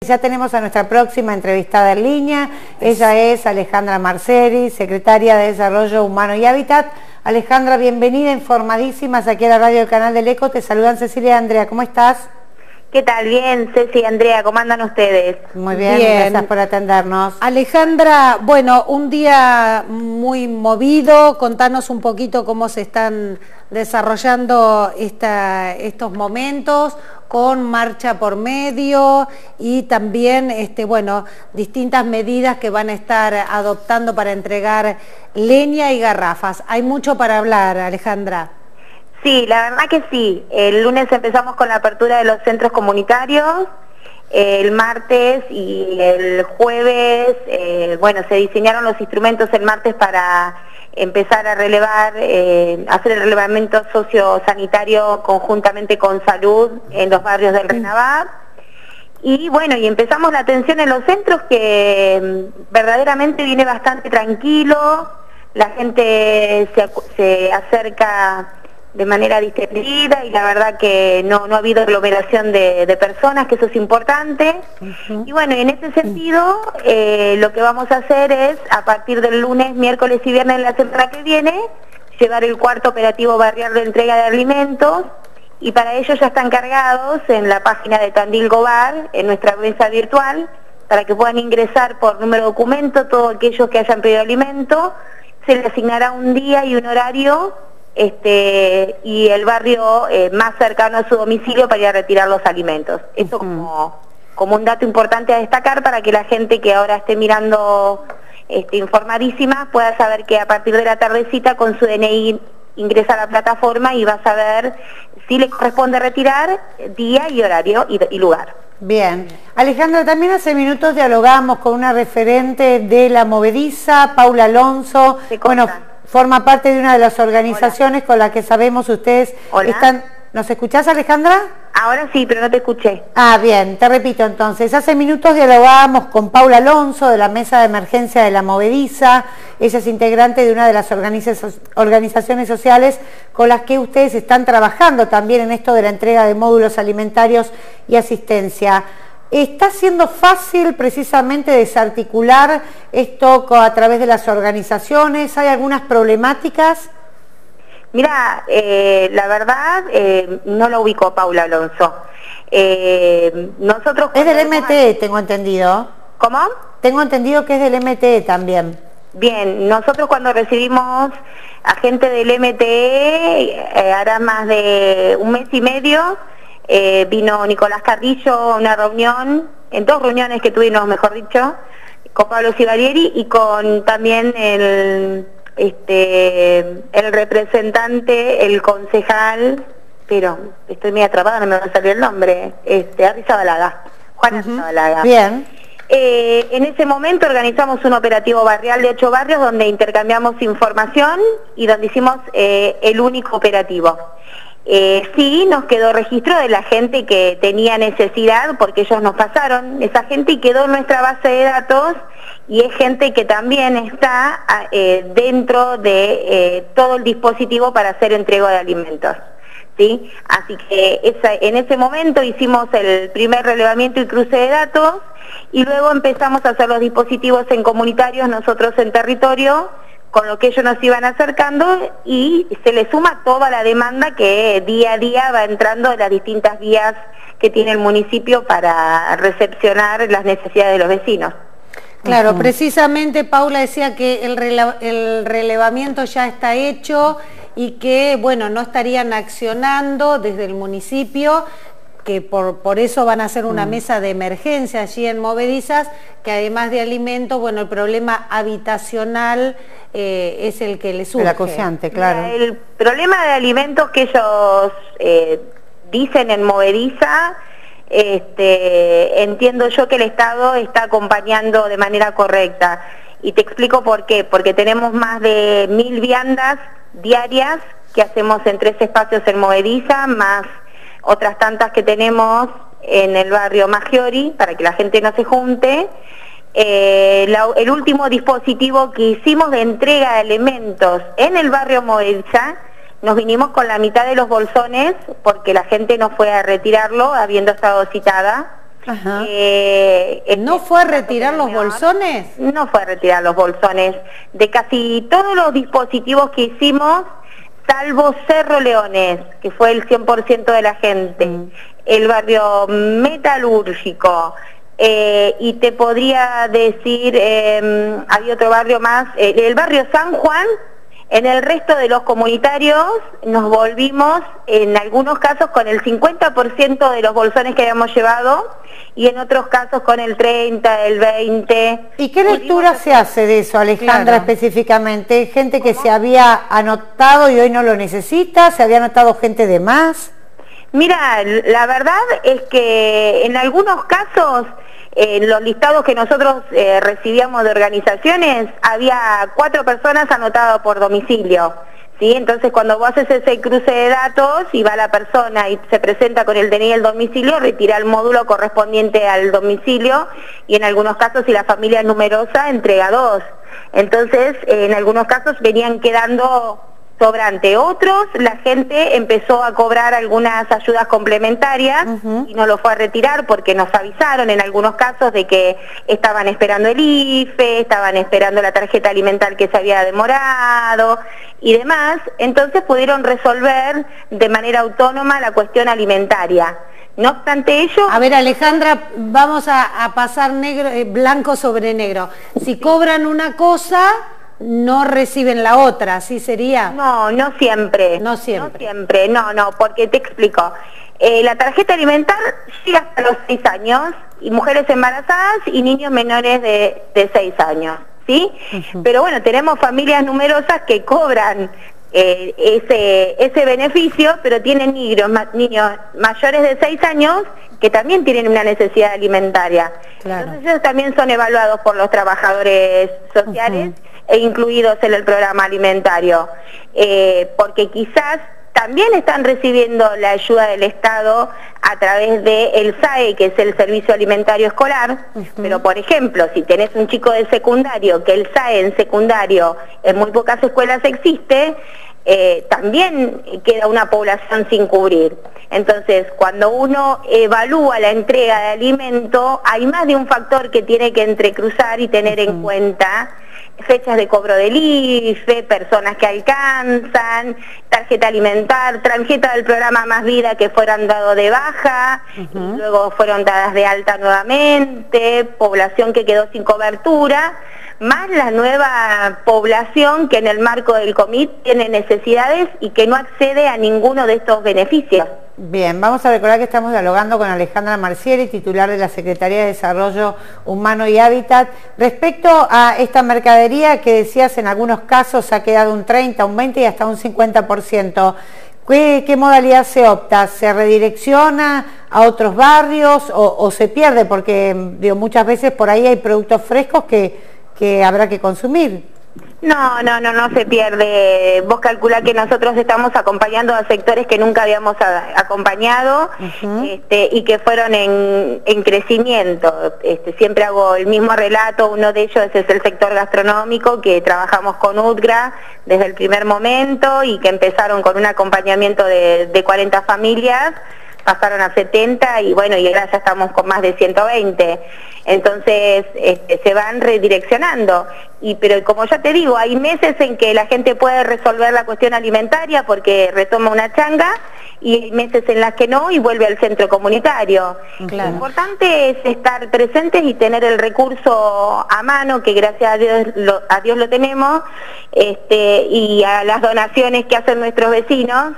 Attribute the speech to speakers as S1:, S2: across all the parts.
S1: Ya tenemos a nuestra próxima entrevistada en línea. Ella es Alejandra Marceri, secretaria de Desarrollo Humano y Hábitat. Alejandra, bienvenida, informadísimas aquí a la radio del Canal del Eco. Te saludan Cecilia y Andrea. ¿Cómo estás?
S2: ¿Qué tal? Bien, Ceci y Andrea, ¿cómo andan ustedes?
S1: Muy bien, gracias por atendernos.
S3: Alejandra, bueno, un día muy movido. Contanos un poquito cómo se están desarrollando estos momentos, con marcha por medio y también distintas medidas que van a estar adoptando para entregar leña y garrafas. Hay mucho para hablar, Alejandra.
S2: Sí, la verdad que sí. El lunes empezamos con la apertura de los centros comunitarios. El martes y el jueves, se diseñaron los instrumentos el martes para empezar a relevar, hacer el relevamiento sociosanitario conjuntamente con salud en los barrios del Renabab. Y empezamos la atención en los centros, que verdaderamente viene bastante tranquilo, la gente se acerca de manera distendida y la verdad que no ha habido aglomeración de personas, que eso es importante. Y en ese sentido lo que vamos a hacer es, a partir del lunes, miércoles y viernes de la semana que viene, llevar el cuarto operativo barrial de entrega de alimentos, y para ello ya están cargados en la página de Tandil Gobar, en nuestra mesa virtual, para que puedan ingresar por número de documento todos aquellos que hayan pedido alimento. Se les asignará un día y un horario y el barrio más cercano a su domicilio para ir a retirar los alimentos. Eso como un dato importante a destacar, para que la gente que ahora esté mirando informadísima pueda saber que a partir de la tardecita con su DNI ingresa a la plataforma y va a saber si le corresponde retirar día y horario y lugar.
S1: Bien. Alejandra, también hace minutos dialogamos con una referente de la Movediza, Paula Alonso. Forma parte de una de las organizaciones con las que sabemos ustedes están... ¿Nos escuchás, Alejandra?
S2: Ahora sí, pero no te escuché.
S1: Ah, bien, te repito entonces. Hace minutos dialogábamos con Paula Alonso de la Mesa de Emergencia de la Movediza. Ella es integrante de una de las organizaciones sociales con las que ustedes están trabajando también en esto de la entrega de módulos alimentarios y asistencia. ¿Está siendo fácil precisamente desarticular esto a través de las organizaciones? ¿Hay algunas problemáticas?
S2: Mira, la verdad no lo ubico a Paula Alonso. Nosotros
S1: es del MTE, tengo entendido.
S2: ¿Cómo?
S1: Tengo entendido que es del MTE también.
S2: Bien, nosotros cuando recibimos a gente del MTE, hará más de un mes y medio, vino Nicolás Carrillo a una reunión, en 2 reuniones que tuvimos, mejor dicho, con Pablo Civarieri y con también el representante, el concejal, pero estoy medio atrapada, no me va a salir el nombre, Arrizabalaga, Juan Arrizabalaga.
S1: Bien.
S2: En ese momento organizamos un operativo barrial de 8 barrios donde intercambiamos información y donde hicimos el único operativo. Sí, nos quedó registro de la gente que tenía necesidad, porque ellos nos pasaron esa gente y quedó en nuestra base de datos, y es gente que también está dentro de todo el dispositivo para hacer entrega de alimentos, ¿sí? Así que en ese momento hicimos el primer relevamiento y cruce de datos, y luego empezamos a hacer los dispositivos en comunitarios, nosotros en territorio, con lo que ellos nos iban acercando, y se le suma toda la demanda que día a día va entrando de las distintas vías que tiene el municipio para recepcionar las necesidades de los vecinos.
S3: Claro, precisamente Paula decía que el relevamiento ya está hecho y que, no estarían accionando desde el municipio, que por eso van a hacer una mesa de emergencia allí en Movedizas, que además de alimentos, el problema habitacional es el que les surge.
S1: El acuciante, claro.
S2: Mira, el problema de alimentos que ellos dicen en Movediza, entiendo yo que el Estado está acompañando de manera correcta. Y te explico por qué. Porque tenemos más de 1000 viandas diarias que hacemos en 3 espacios en Movediza, más otras tantas que tenemos en el barrio Maggiori, para que la gente no se junte. El último dispositivo que hicimos de entrega de alimentos en el barrio Movediza, nos vinimos con la mitad de los bolsones, porque la gente no fue a retirarlo, habiendo estado citada.
S3: ¿No fue a retirar los bolsones?
S2: No fue a retirar los bolsones. De casi todos los dispositivos que hicimos, salvo Cerro Leones, que fue el 100% de la gente, el barrio metalúrgico, y te podría decir, había otro barrio más, el barrio San Juan. En el resto de los comunitarios nos volvimos, en algunos casos, con el 50% de los bolsones que habíamos llevado y en otros casos con el 30, el 20.
S1: ¿Y qué lectura se hace de eso, Alejandra, específicamente? ¿Gente que se había anotado y hoy no lo necesita? ¿Se había anotado gente de más?
S2: Mira, la verdad es que en algunos casos, en los listados que nosotros recibíamos de organizaciones, había 4 personas anotadas por domicilio, ¿sí? Entonces cuando vos haces ese cruce de datos y va la persona y se presenta con el DNI del domicilio, retira el módulo correspondiente al domicilio y en algunos casos, si la familia es numerosa, entrega 2. Entonces, en algunos casos venían quedando sobrante. Otros, la gente empezó a cobrar algunas ayudas complementarias y no lo fue a retirar porque nos avisaron en algunos casos de que estaban esperando el IFE, estaban esperando la tarjeta alimentar que se había demorado y demás. Entonces pudieron resolver de manera autónoma la cuestión alimentaria. No obstante ello...
S3: A ver, Alejandra, vamos a pasar blanco sobre negro. Si cobran una cosa, no reciben la otra, ¿sí sería?
S2: No, no siempre.
S3: No siempre.
S2: No siempre, no, porque te explico. La tarjeta alimentar llega hasta los 6 años, y mujeres embarazadas y niños menores de 6 años, ¿sí? Pero bueno, tenemos familias numerosas que cobran ese beneficio, pero tienen niños mayores de 6 años que también tienen una necesidad alimentaria. Claro. Entonces ellos también son evaluados por los trabajadores sociales e incluidos en el programa alimentario, porque quizás también están recibiendo la ayuda del Estado a través del SAE, que es el Servicio Alimentario Escolar, pero por ejemplo, si tenés un chico de secundario, que el SAE en secundario en muy pocas escuelas existe, también queda una población sin cubrir. Entonces, cuando uno evalúa la entrega de alimento, hay más de un factor que tiene que entrecruzar y tener en cuenta: fechas de cobro del IFE, personas que alcanzan, tarjeta alimentar, tarjeta del programa Más Vida que fueron dados de baja, y luego fueron dadas de alta nuevamente, población que quedó sin cobertura, más la nueva población que en el marco del COVID tiene necesidades y que no accede a ninguno de estos beneficios.
S1: Bien, vamos a recordar que estamos dialogando con Alejandra Marcieri, titular de la Secretaría de Desarrollo Humano y Hábitat. Respecto a esta mercadería que decías, en algunos casos ha quedado un 30, un 20 y hasta un 50%. ¿Qué modalidad se opta? ¿Se redirecciona a otros barrios o se pierde? Porque digo, muchas veces por ahí hay productos frescos que habrá que consumir.
S2: No se pierde. Vos calculá que nosotros estamos acompañando a sectores que nunca habíamos acompañado y que fueron en crecimiento. Siempre hago el mismo relato. Uno de ellos es el sector gastronómico, que trabajamos con UTGRA desde el primer momento y que empezaron con un acompañamiento de 40 familias, pasaron a 70 y bueno, y ahora ya estamos con más de 120. Entonces se van redireccionando, pero como ya te digo, hay meses en que la gente puede resolver la cuestión alimentaria porque retoma una changa, y hay meses en las que no y vuelve al centro comunitario. Claro. Lo importante es estar presentes y tener el recurso a mano, que gracias a Dios lo tenemos, y a las donaciones que hacen nuestros vecinos,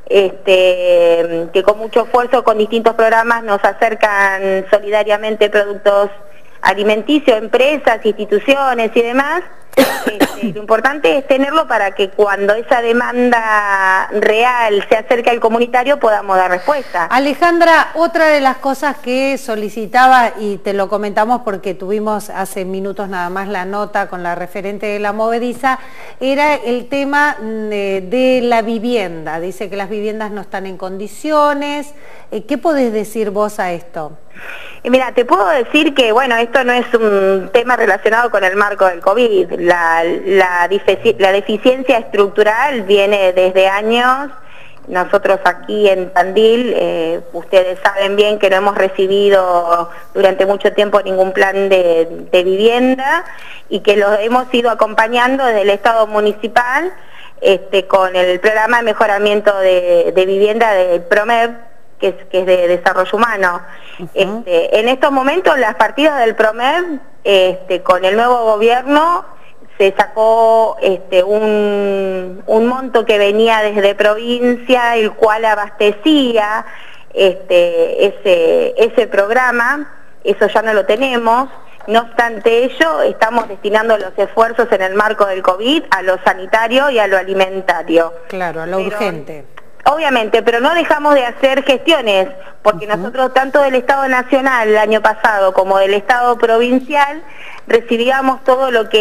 S2: que con mucho esfuerzo, con distintos programas, nos acercan solidariamente productos alimenticios, empresas, instituciones y demás. Lo importante es tenerlo para que cuando esa demanda real se acerque al comunitario podamos dar respuesta.
S3: Alejandra, otra de las cosas que solicitaba, y te lo comentamos porque tuvimos hace minutos nada más la nota con la referente de la movediza, era el tema de la vivienda. Dice que las viviendas no están en condiciones. ¿Qué podés decir vos a esto?
S2: Mira, te puedo decir que, bueno, esto no es un tema relacionado con el marco del COVID. La deficiencia estructural viene desde años nosotros aquí en Tandil, ustedes saben bien que no hemos recibido durante mucho tiempo ningún plan de vivienda y que lo hemos ido acompañando desde el Estado municipal con el programa de mejoramiento de vivienda del PROMEV, que es de desarrollo humano. En estos momentos las partidas del PROMEV, con el nuevo gobierno, se sacó un monto que venía desde provincia, el cual abastecía ese programa. Eso ya no lo tenemos. No obstante ello, estamos destinando los esfuerzos en el marco del COVID a lo sanitario y a lo alimentario.
S3: Claro, a lo urgente.
S2: Obviamente, pero no dejamos de hacer gestiones, porque nosotros tanto del Estado Nacional el año pasado como del Estado Provincial recibíamos todo lo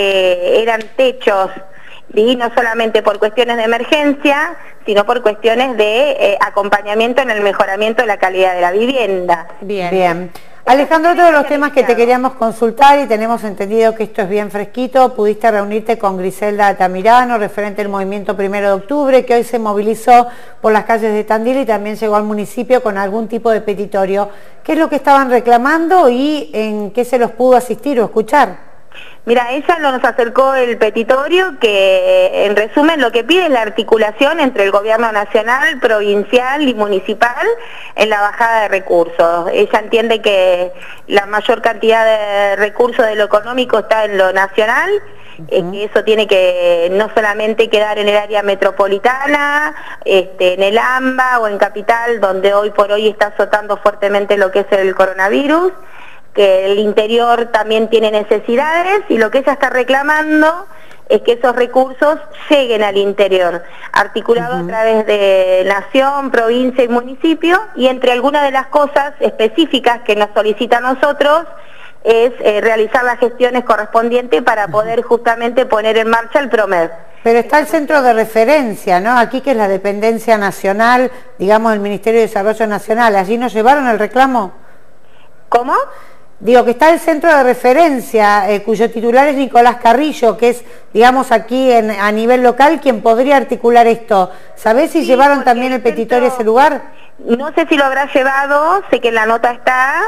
S2: que eran techos, y no solamente por cuestiones de emergencia, sino por cuestiones de acompañamiento en el mejoramiento de la calidad de la vivienda.
S1: Bien. Alejandro, otro de los temas que te queríamos consultar, y tenemos entendido que esto es bien fresquito, pudiste reunirte con Griselda Altamirano, referente del movimiento 1 de octubre, que hoy se movilizó por las calles de Tandil y también llegó al municipio con algún tipo de petitorio. ¿Qué es lo que estaban reclamando y en qué se los pudo asistir o escuchar?
S2: Mira, ella nos acercó el petitorio que, en resumen, lo que pide es la articulación entre el gobierno nacional, provincial y municipal en la bajada de recursos. Ella entiende que la mayor cantidad de recursos de lo económico está en lo nacional, que eso tiene que no solamente quedar en el área metropolitana, en el AMBA o en Capital, donde hoy por hoy está azotando fuertemente lo que es el coronavirus, que el interior también tiene necesidades, y lo que ella está reclamando es que esos recursos lleguen al interior, articulado a través de nación, provincia y municipio, y entre algunas de las cosas específicas que nos solicita a nosotros es realizar las gestiones correspondientes para poder justamente poner en marcha el PROMEV.
S1: Pero está el centro de referencia, ¿no? Aquí, que es la dependencia nacional, digamos, del Ministerio de Desarrollo Nacional. ¿Allí nos llevaron el reclamo?
S2: ¿Cómo?
S1: Digo que está el centro de referencia, cuyo titular es Nicolás Carrillo, que es, digamos, aquí a nivel local quien podría articular esto. ¿Sabés si llevaron también el petitorio a ese lugar?
S2: No sé si lo habrá llevado, sé que en la nota está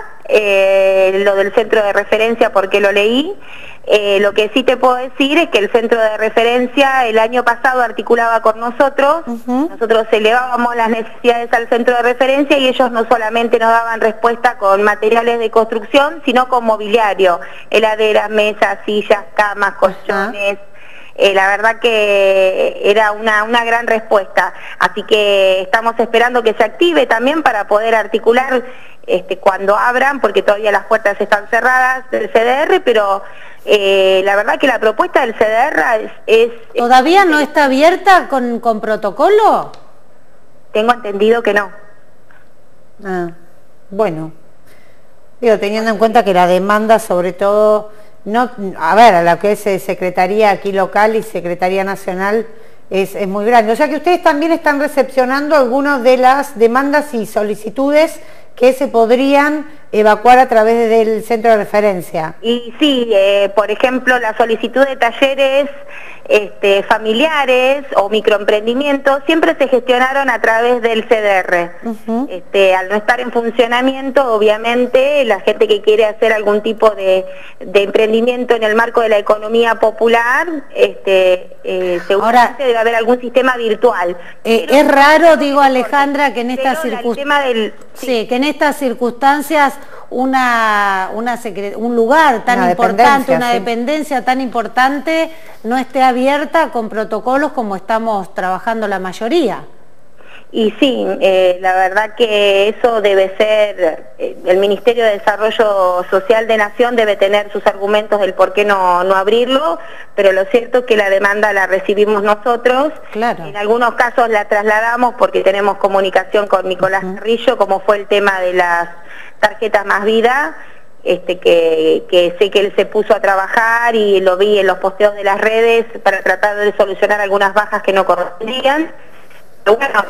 S2: lo del centro de referencia porque lo leí. Lo que sí te puedo decir es que el centro de referencia el año pasado articulaba con nosotros, nosotros elevábamos las necesidades al centro de referencia y ellos no solamente nos daban respuesta con materiales de construcción, sino con mobiliario, heladeras, mesas, sillas, camas, colchones. La verdad que era una gran respuesta, así que estamos esperando que se active también para poder articular cuando abran, porque todavía las puertas están cerradas del CDR, pero la verdad que la propuesta del CDR es
S3: ¿Todavía no está abierta con protocolo?
S2: Tengo entendido que no.
S1: Bueno, digo, teniendo en cuenta que la demanda, sobre todo, a lo que es Secretaría aquí local y Secretaría Nacional, es muy grande. O sea que ustedes también están recepcionando algunas de las demandas y solicitudes que se podrían evacuar a través del centro de referencia.
S2: Y sí, por ejemplo, la solicitud de talleres familiares o microemprendimientos siempre se gestionaron a través del CDR. Al no estar en funcionamiento, obviamente, la gente que quiere hacer algún tipo de emprendimiento en el marco de la economía popular, seguramente debe haber algún sistema virtual.
S3: Es raro, digo, Alejandra, que en estas circunstancias un lugar tan importante, una dependencia tan importante, no esté abierta con protocolos como estamos trabajando la mayoría.
S2: Y sí, la verdad que eso debe ser, el Ministerio de Desarrollo Social de Nación debe tener sus argumentos del por qué no abrirlo, pero lo cierto es que la demanda la recibimos nosotros.
S3: Claro.
S2: En algunos casos la trasladamos porque tenemos comunicación con Nicolás Carrillo, como fue el tema de las tarjetas Más Vida, que sé que él se puso a trabajar y lo vi en los posteos de las redes para tratar de solucionar algunas bajas que no correspondían. Pero bueno,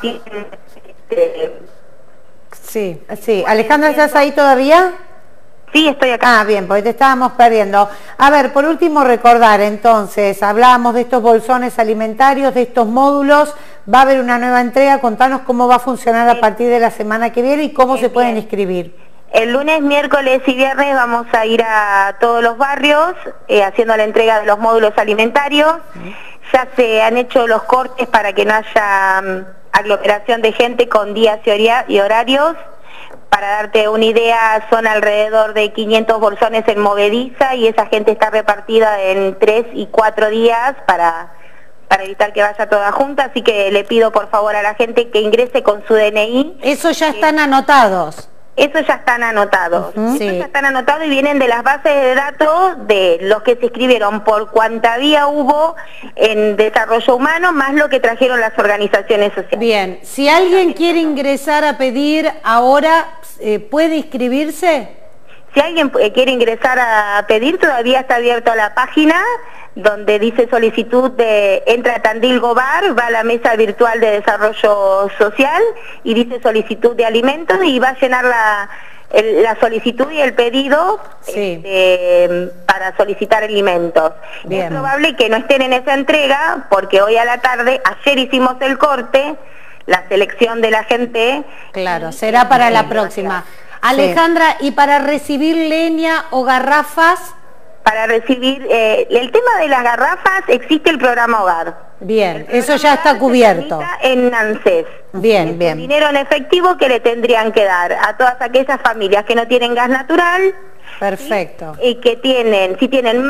S1: sí. Alejandra, ¿estás ahí todavía?
S2: Sí, estoy acá.
S1: Bien, porque te estábamos perdiendo. A ver, por último recordar entonces, hablábamos de estos bolsones alimentarios, de estos módulos va a haber una nueva entrega. Contanos cómo va a funcionar a partir de la semana que viene y cómo se pueden inscribir.
S2: El lunes, miércoles y viernes vamos a ir a todos los barrios haciendo la entrega de los módulos alimentarios. Ya se han hecho los cortes para que no haya aglomeración de gente con días y horarios. Para darte una idea, son alrededor de 500 bolsones en Movediza y esa gente está repartida en 3 y 4 días para evitar que vaya toda junta. Así que le pido por favor a la gente que ingrese con su DNI.
S3: Eso ya están anotados.
S2: Eso ya están anotados.
S3: Sí.
S2: Eso ya están anotados y vienen de las bases de datos de los que se inscribieron por cuánta vía hubo en desarrollo humano, más lo que trajeron las organizaciones sociales.
S3: Bien, si alguien quiere ingresar a pedir ahora, ¿puede inscribirse?
S2: Si alguien quiere ingresar a pedir, todavía está abierta la página donde dice solicitud entra a Tandil Gobar, va a la mesa virtual de desarrollo social y dice solicitud de alimentos y va a llenar la solicitud y el pedido para solicitar alimentos.
S3: Bien.
S2: Es probable que no estén en esa entrega porque hoy a la tarde, ayer hicimos el corte, la selección de la gente.
S3: Claro, será para la próxima. Alejandra, ¿y para recibir leña o garrafas?
S2: Para recibir, el tema de las garrafas, existe el programa Hogar.
S3: Bien, eso ya está cubierto.
S2: En ANSES.
S3: Bien, bien.
S2: Dinero en efectivo que le tendrían que dar a todas aquellas familias que no tienen gas natural.
S3: Perfecto.
S2: ¿sí? Y que tienen, si tienen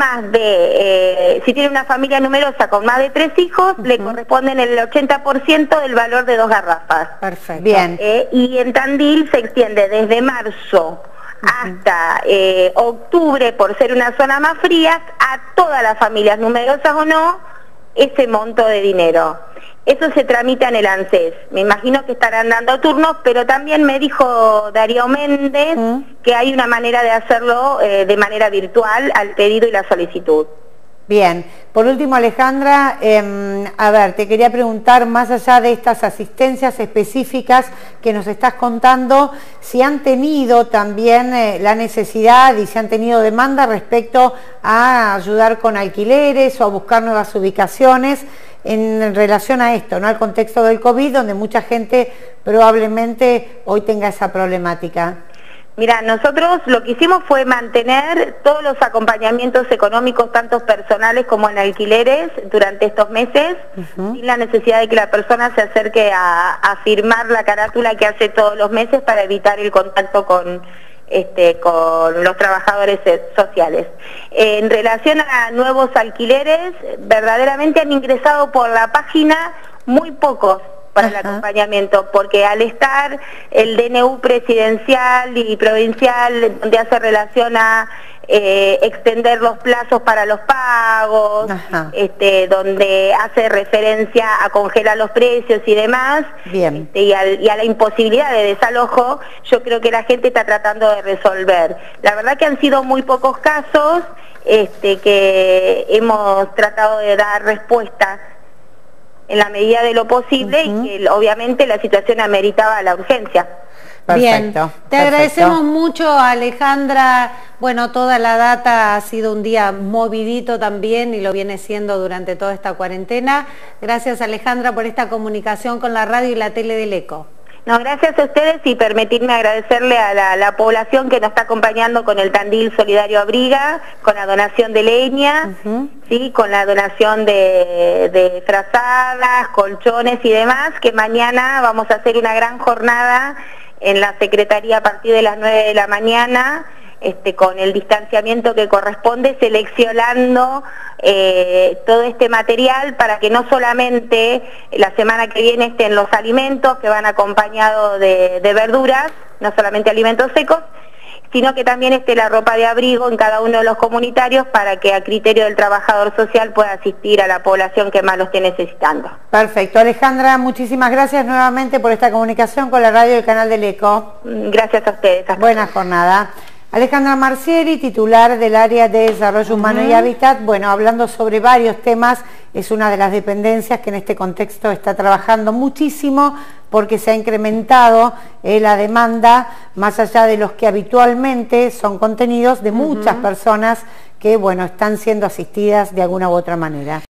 S2: si tienen una familia numerosa con más de 3 hijos, le corresponden el 80% del valor de 2 garrafas.
S3: Perfecto.
S1: Bien.
S2: Y en Tandil se extiende desde marzo hasta octubre, por ser una zona más fría, a todas las familias, numerosas o no, ese monto de dinero. Eso se tramita en el ANSES. Me imagino que estarán dando turnos, pero también me dijo Darío Méndez que hay una manera de hacerlo de manera virtual al pedido y la solicitud.
S1: Bien, por último Alejandra, a ver, te quería preguntar, más allá de estas asistencias específicas que nos estás contando, si han tenido también la necesidad y si han tenido demanda respecto a ayudar con alquileres o a buscar nuevas ubicaciones en relación a esto, ¿no? Al contexto del COVID, donde mucha gente probablemente hoy tenga esa problemática.
S2: Mira, nosotros lo que hicimos fue mantener todos los acompañamientos económicos, tanto personales como en alquileres, durante estos meses, sin la necesidad de que la persona se acerque a firmar la carátula que hace todos los meses para evitar el contacto con los trabajadores sociales. En relación a nuevos alquileres, verdaderamente han ingresado por la página muy pocos para el acompañamiento, porque al estar el DNU presidencial y provincial, donde hace relación a extender los plazos para los pagos, donde hace referencia a congelar los precios y demás, y a la imposibilidad de desalojo, yo creo que la gente está tratando de resolver. La verdad que han sido muy pocos casos que hemos tratado de dar respuesta en la medida de lo posible y que obviamente la situación ameritaba la urgencia.
S3: Bien, te agradecemos mucho, Alejandra. Bueno, toda la data ha sido un día movidito también y lo viene siendo durante toda esta cuarentena. Gracias, Alejandra, por esta comunicación con la radio y la tele del ECO.
S2: No, gracias a ustedes y permitirme agradecerle a la población que nos está acompañando con el Tandil Solidario Abriga, con la donación de leña, ¿sí? Con la donación de frazadas, colchones y demás, que mañana vamos a hacer una gran jornada en la Secretaría a partir de las 9 de la mañana, con el distanciamiento que corresponde, seleccionando todo este material para que no solamente la semana que viene estén los alimentos que van acompañados de verduras, no solamente alimentos secos, sino que también esté la ropa de abrigo en cada uno de los comunitarios para que a criterio del trabajador social pueda asistir a la población que más lo esté necesitando.
S1: Perfecto. Alejandra, muchísimas gracias nuevamente por esta comunicación con la radio y el canal del ECO.
S2: Gracias a ustedes.
S1: Buena jornada. Alejandra Marcieri, titular del área de Desarrollo Humano y Hábitat, bueno, hablando sobre varios temas, es una de las dependencias que en este contexto está trabajando muchísimo porque se ha incrementado la demanda, más allá de los que habitualmente son contenidos de muchas personas que, bueno, están siendo asistidas de alguna u otra manera.